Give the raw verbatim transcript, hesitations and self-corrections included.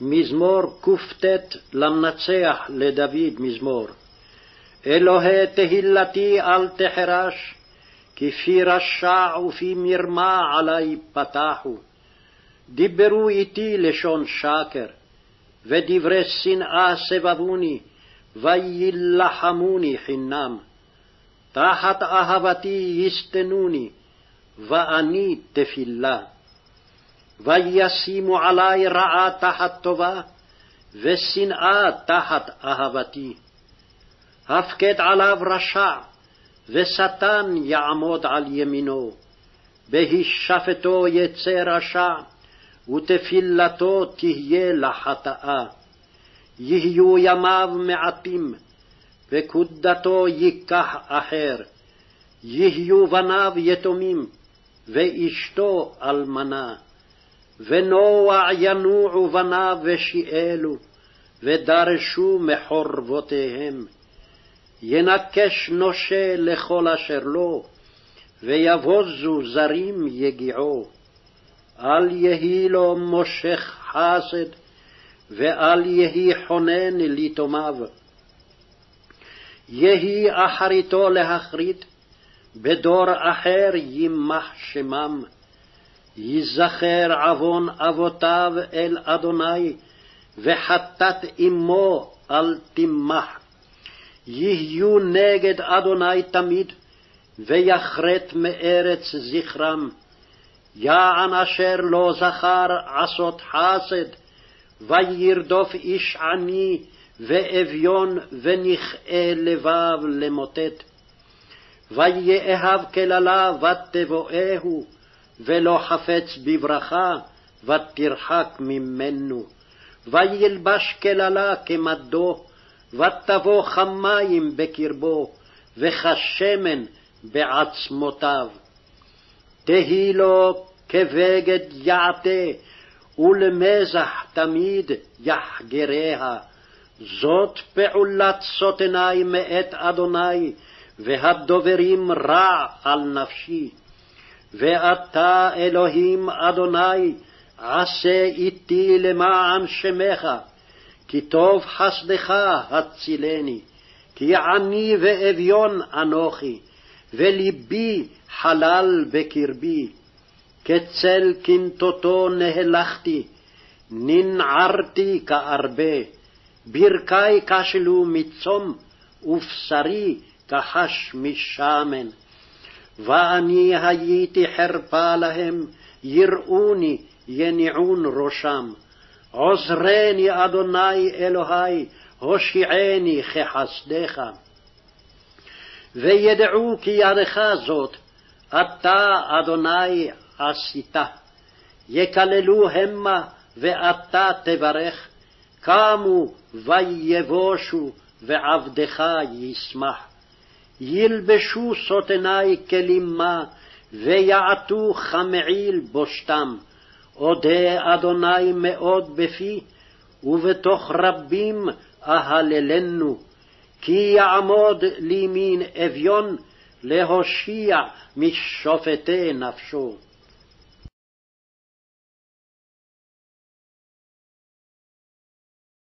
מזמור קטט למנצח לדוד מזמור. אלוהי תהילתי אל תחרש, כי פי רשע ופי מרמה עלי פתחו. דיברו איתי לשון שקר, ודברי שנאה סבבוני, וילחמוני חינם. תחת אהבתי יסתנוני, ואני תפילה. וישימו עלי רעה תחת טובה, ושנאה תחת אהבתי. הפקד עליו רשע, ושטן יעמוד על ימינו. בהישפטו יצא רשע, ותפילתו תהיה לחטאה. יהיו ימיו מעטים, וקודתו ייקח אחר. יהיו בניו יתומים, ואשתו אלמנה. ונוע ינועו בניו ושיאלו, ודרשו מחורבותיהם. ינקש נושה לכל אשר לו, ויבוזו זרים יגיעו. אל יהי לו מושך חסד, ואל יהי חונן ליתומיו. יהי אחריתו להחריט, בדור אחר יימח שמם. יזכר עוון אבותיו אל אדוני, וחטאת אמו אל תמח. יהיו נגד אדוני תמיד, ויחרט מארץ זכרם. יען אשר לא זכר עשות חסד, וירדוף איש עני ואביון, ונכאה לבב למוטט. ויאהב כללה ותבואהו, ולא חפץ בברכה, ותרחק ממנו. וילבש כללה כמדו, ותבוא חמים בקרבו, וכשמן בעצמותיו. תהי לו כבגד יעטה, ולמזח תמיד יחגריה. זאת פעולת סוטני מאת אדוני, והדוברים רע על נפשי. ואתה אלוהים אדוני, עשה איתי למען שמך, כי טוב חסדך הצילני. כי עני ואביון אנוכי, וליבי חלל בקרבי. כצל קנטוטו נהלכתי, ננערתי כארבה. ברכי כשלו מצום, ובשרי כחש משמן. ואני הייתי חרפה להם, יראוני יניעון ראשם. עוזרני אדוני אלוהי, הושיעני כחסדך. וידעו כי ידך זאת, אתה אדוני עשית. יקללו המה, ואתה תברך. קמו ויבושו, ועבדך ישמח. ילבשו סוטני כלימה, ויעטו חמעיל בושתם. אודה אדוני מאוד בפי, ובתוך רבים אהללנו. כי יעמוד לימין אביון, להושיע משופטי נפשו.